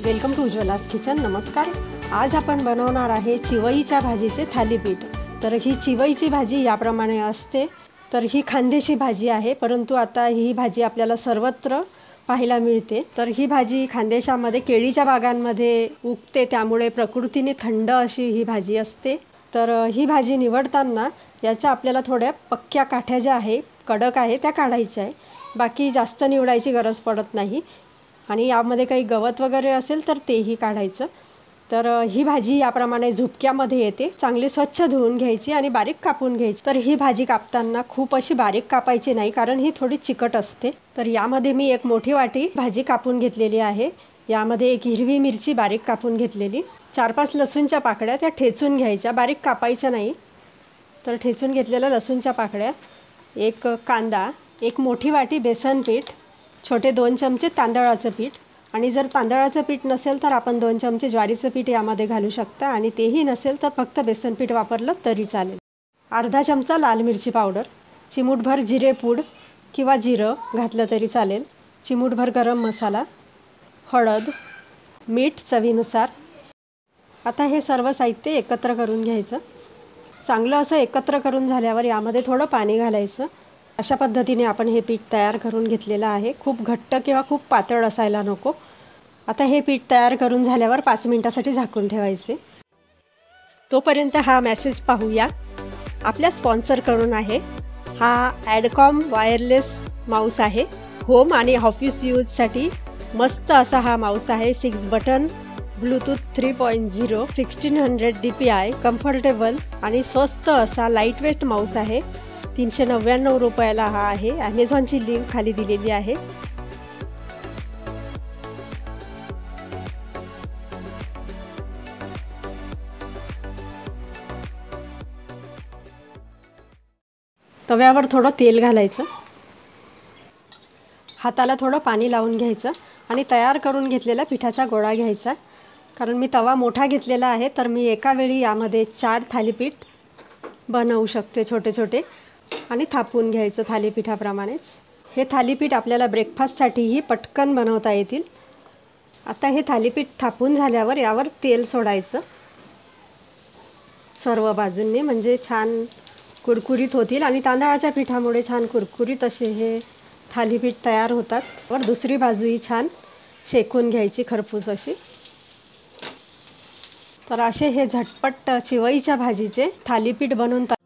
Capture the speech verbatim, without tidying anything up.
Welcome to उज्ज्वलास kitchen. नमस्कार। आज आपण बनवणार आहे चिवईच्या भाजीचे थालीपीठ। तर ही चिवईची भाजी याप्रमाणे असते। तर ही खानदेशी भाजी आहे, परंतु आता ही भाजी आपल्याला सर्वत्र पाहायला मिळते। तर ही भाजी खानदेशामध्ये केळीच्या बागांमध्ये उगते, त्यामुळे प्रकृतीने थंड अशी ही भाजी असते। तर ही भाजी निवडताना याच्या आपल्याला थोड्या पक्क्या काठ्या ज्या आहे, कडक आहे, त्या काढायच्या आहे। बाकी जास्त निवडायची गरज पडत नाही। आणि यामध्ये काही गवत वगैरे असेल तर तेही काढायचं। तर ही भाजी याप्रमाणे झुपक्यामध्ये येते। चांगली स्वच्छ धुवून घ्यायची आणि बारीक कापून घ्यायची। तर ही भाजी कापताना खूप अशी बारीक कापायची नाही, कारण ही थोडी चिकट असते। तर यामध्ये मी एक मोठी वाटी भाजी कापून घेतलेली आहे। यामध्ये एक हिरवी मिरची बारीक कापून घेतलेली, चार पाच लसूणच्या पाकळ्या त्या ठेचून घ्यायच्या, बारीक कापायच्या नाही। तर ठेचून घेतलेल्या लसूणच्या पाकळ्या, एक कांदा, एक मोठी वाटी बेसन पीठ, छोटे दोन चमचे तांदळाचं पीठ, आणि जर तांदळाचं पीठ नसेल तर आपण दोन चमचे ज्वारीचं पीठ यामध्ये घालू शकता, आणि तेही नसेल तर फक्त बेसन पीठ वापरलं तरी चालेल। अर्धा चमचा लाल मिरची पावडर, चिमूटभर जिरे पूड किंवा जिरं घातलं तरी चालेल, चिमूटभर गरम मसाला, हळद, मीठ चवीनुसार। आता हे सर्व साहित्य एकत्र करून घ्यायचं। चांगलं असं एकत्र करून झाल्यावर यामध्ये थोडं पाणी घालायचं। अशा पद्धतीने आपण हे पीठ तयार करून घेतलेलं आहे। खूप घट्ट किंवा खूप पातळ असायला नको। आता हे पीठ तयार करून झाल्यावर पाच मिनिटांसाठी झाकून ठेवायचे। तोपर्यंत हा मेसेज पाहूया। आपल्या स्पॉन्सर करून आहे हा ॲडकॉम वायरलेस माऊस आहे। होम आणि ऑफिस यूजसाठी मस्त असा हा माऊस आहे। Six button, Bluetooth three point zero, sixteen hundred D P I, comfortable आणि स्वस्त असा लाईट वेट माऊस आहे। तीनशे नव्याण्णव रुपयाला हा आहे। ॲमेझॉनची लिंक खाली दिलेली आहे। तव्यावर थोडं तेल घालायचं, हाताला थोडं पाणी लावून घ्यायचं आणि तयार करून घेतलेला पिठाचा गोळा घ्यायचा। कारण मी तवा मोठा घेतलेला आहे, तर मी एका वेळी यामध्ये चार थालीपीठ बनवू शकते, छोटे छोटे, आणि थापून घ्यायचं थालीपीठाप्रमाणेच। हे थालीपीठ आपल्याला ब्रेकफास्टसाठीही पटकन बनवता येतील। आता हे थालीपीठ थापून झाल्यावर यावर तेल सोडायचं सर्व बाजूंनी, म्हणजे छान कुरकुरीत होतील, आणि तांदळाच्या पिठामुळे छान कुरकुरीत असे हे थालीपीठ तयार होतात। वर दुसरी बाजूही छान शेकून घ्यायची खरपूस अशी। तर असे हे झटपट चिवईच्या भाजीचे थालीपीठ बनवून